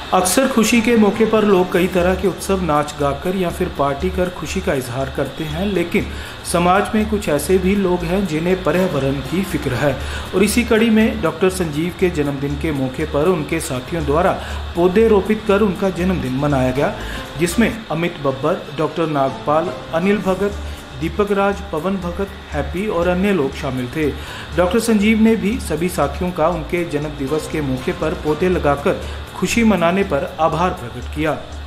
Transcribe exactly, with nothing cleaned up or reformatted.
अक्सर खुशी के मौके पर लोग कई तरह के उत्सव नाच गाकर या फिर पार्टी कर खुशी का इजहार करते हैं, लेकिन समाज में कुछ ऐसे भी लोग हैं जिन्हें पर्यावरण की फिक्र है। और इसी कड़ी में डॉक्टर संजीव के जन्मदिन के मौके पर उनके साथियों द्वारा पौधे रोपित कर उनका जन्मदिन मनाया गया, जिसमें अमित बब्बर, डॉक्टर नागपाल, अनिल भगत, दीपक राज, पवन भगत, हैप्पी और अन्य लोग शामिल थे। डॉक्टर संजीव ने भी सभी साथियों का उनके जन्म दिवस के मौके पर पौधे लगाकर खुशी मनाने पर आभार प्रकट किया।